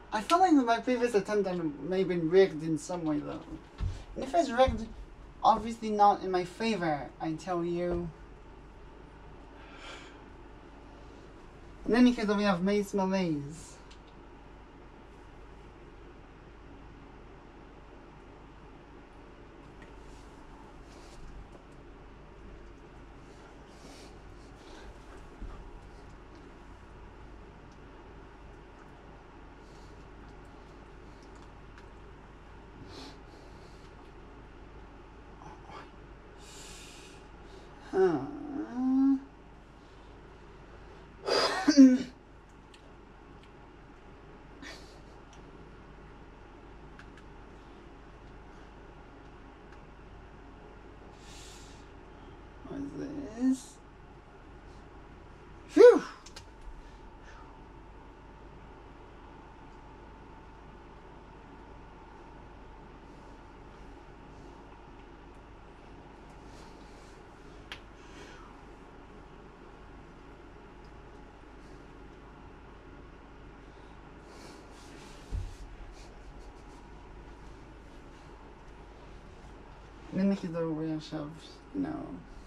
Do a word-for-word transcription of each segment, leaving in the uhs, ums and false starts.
I feel like my previous attempt may have been rigged in some way, though. And if it's rigged, obviously not in my favor, I tell you. In any case, we have Maze Malaise. Huh. What is this? Phew! Mimic is a way of, you know.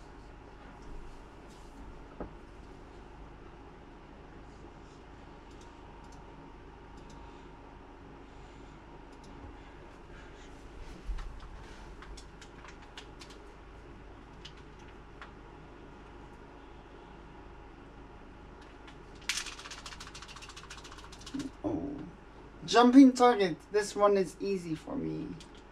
Oh. Jumping target. This one is easy for me.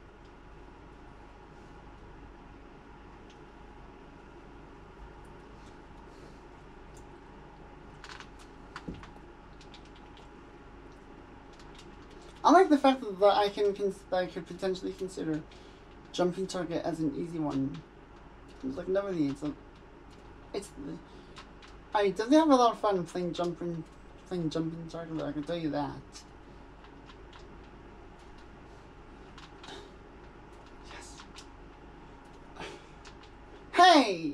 I like the fact that I can cons that I could potentially consider jumping target as an easy one. It's like nobody. It's like it's. I doesn't have a lot of fun playing jumping, playing jumping target. I can tell you that. Yes. Hey.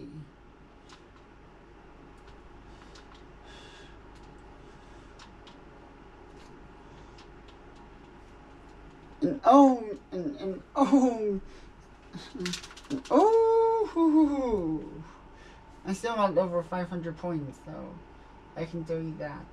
And oh, and, and oh, and oh, hoo, hoo, hoo. I still got over five hundred points, though. I can tell you that.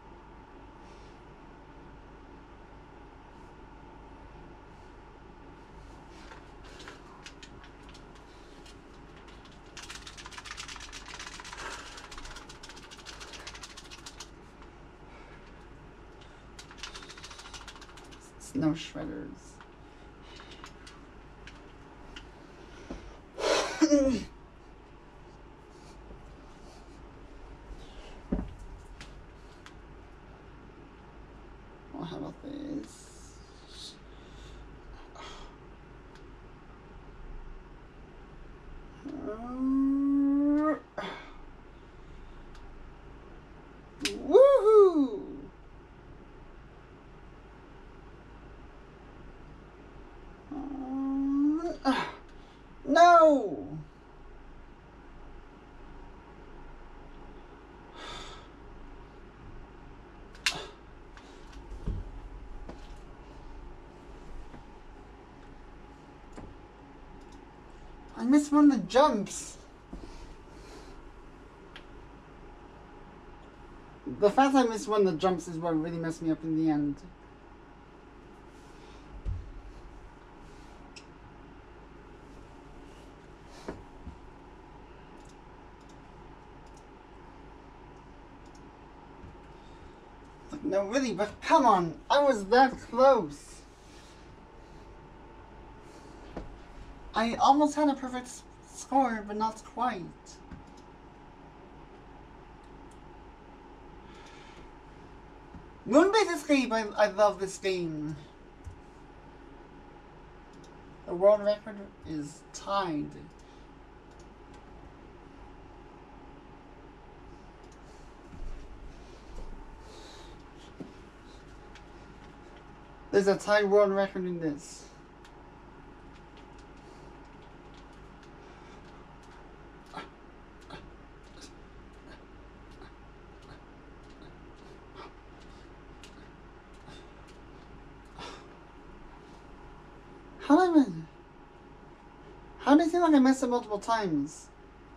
No shredders. Well, how about this? Uh, woohoo! Uh, no! I missed one of the jumps. The fact I missed one of the jumps is what really messed me up in the end. Like, no, really, but come on, I was that close. I almost had a perfect score, but not quite. Moonbase Escape, I, I love this game. The world record is tied. There's a tied world record in this. How did I miss? How did it seem like I messed up multiple times?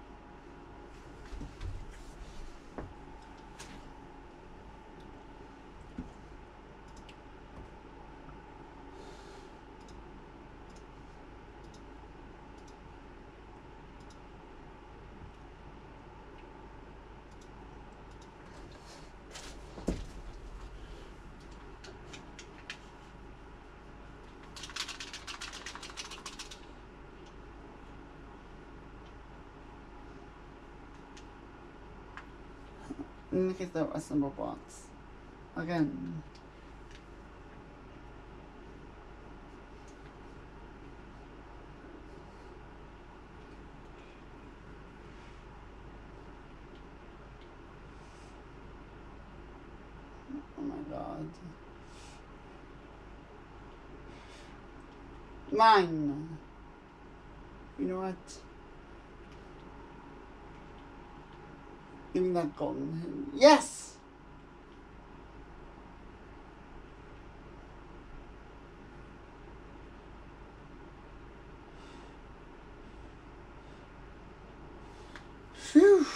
In case there a symbol box. Again. Oh my god. Mine. You know what? Give me that golden. Yes! Phew.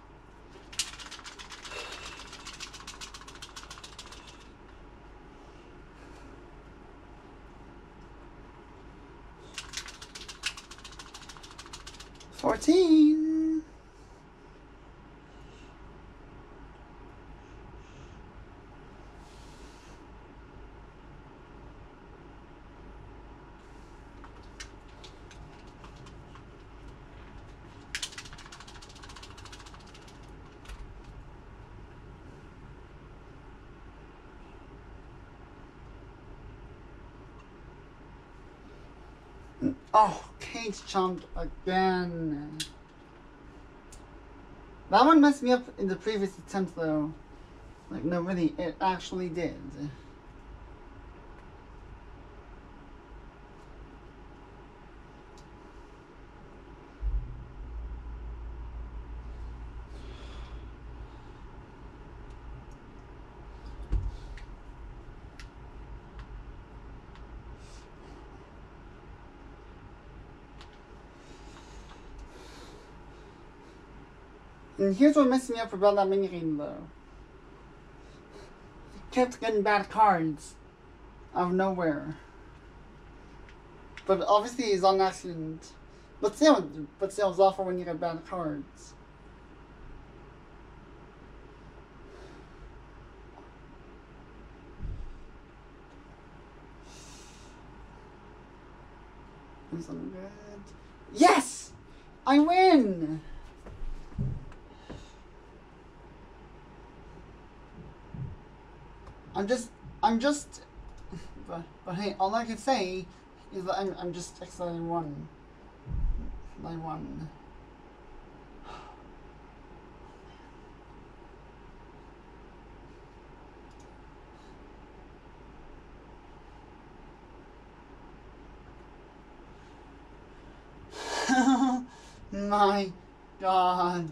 Fourteen. Oh, Kate jumped again. That one messed me up in the previous attempt though. Like, no, really, it actually did. And here's what messed me up about that minigame though. It kept getting bad cards out of nowhere. But obviously it's on accident. But still, but still it's awful when you get bad cards. Something good. Yes! I win! I'm just, I'm just, but, but hey, all I can say is that I'm, I'm just excited I won. I won. My God.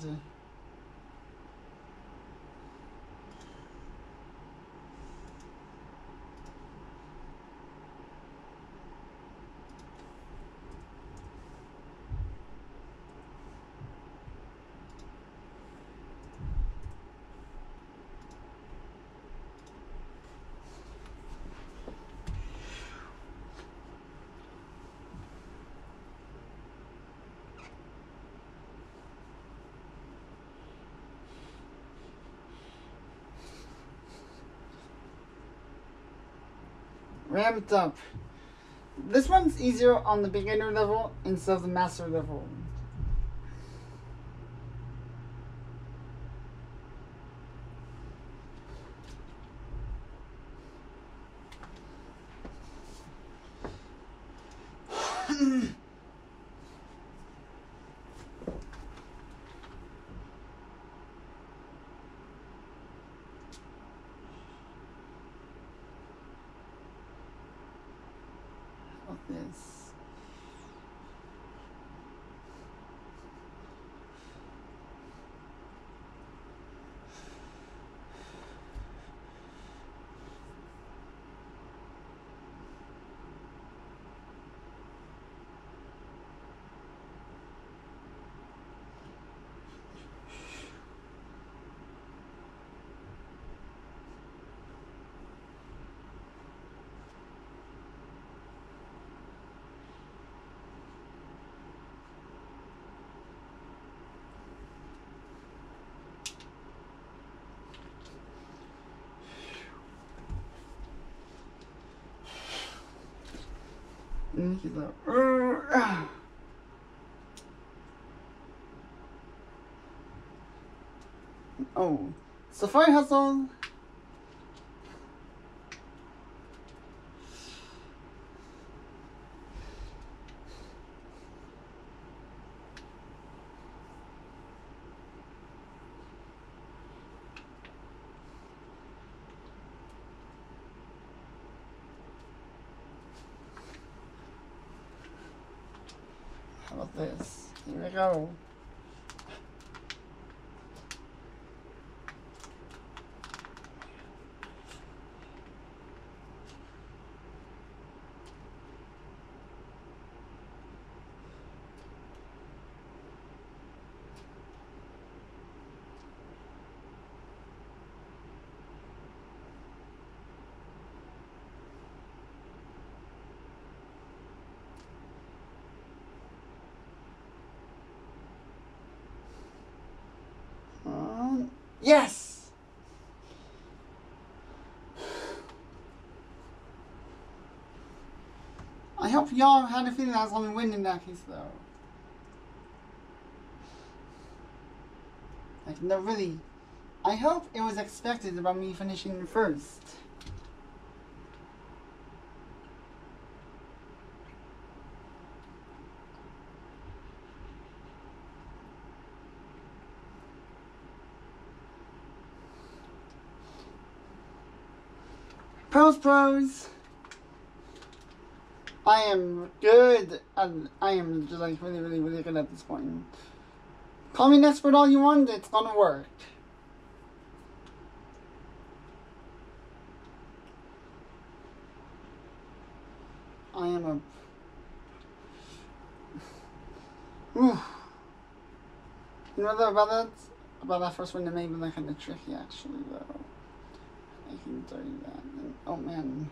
Ramped up. This one's easier on the beginner level instead of the master level. This. And he's like, uh, oh, Safari Hustle. How about this? Here we go. Yes! I hope y'all had a feeling I was going to win in that case, though. Like, no, really. I hope it was expected about me finishing first. Pros, pros. I am good, and I am just like really, really, really good at this point. Call me an expert all you want, it's gonna work. I am a... Ooh. You know that about that? About that first one that made me kind of tricky, actually, though. I can tell you that. And, oh, man.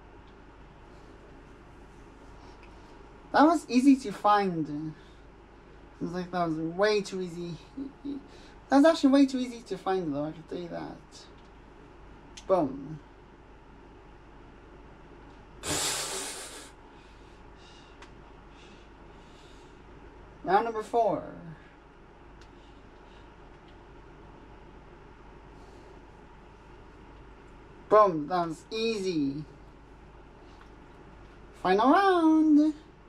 That was easy to find. It was like that was way too easy. That was actually way too easy to find, though, I can tell you that. Boom. Round number four. Boom, that was easy. Final round.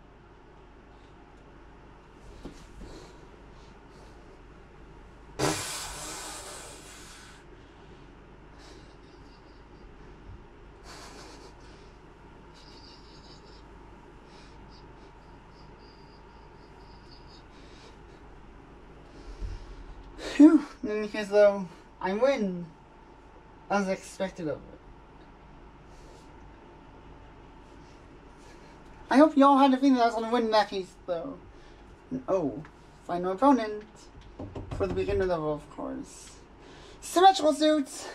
Phew, in any case though, I win as expected of it. I hope y'all had a feeling that I was going to win in that case though. And, oh, final opponent for the beginner level, of course. Symmetrical suits.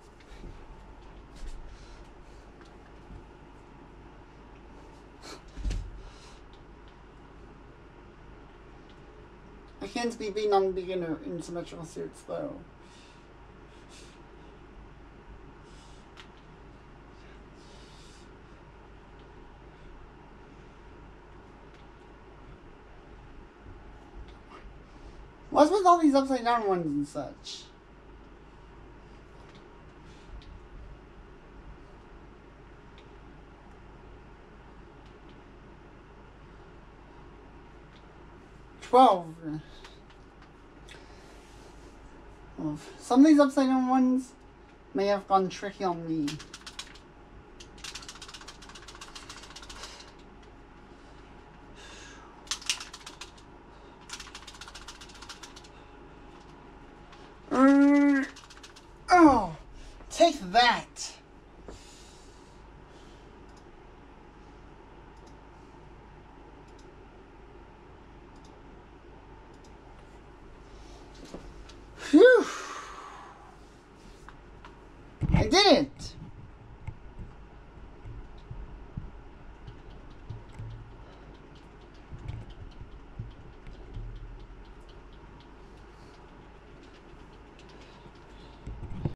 I can't be beaten on beginner in symmetrical suits though. What's with all these upside down ones and such? Twelve. Well, some of these upside down ones may have gone tricky on me. Oh, take that. Phew. I did it.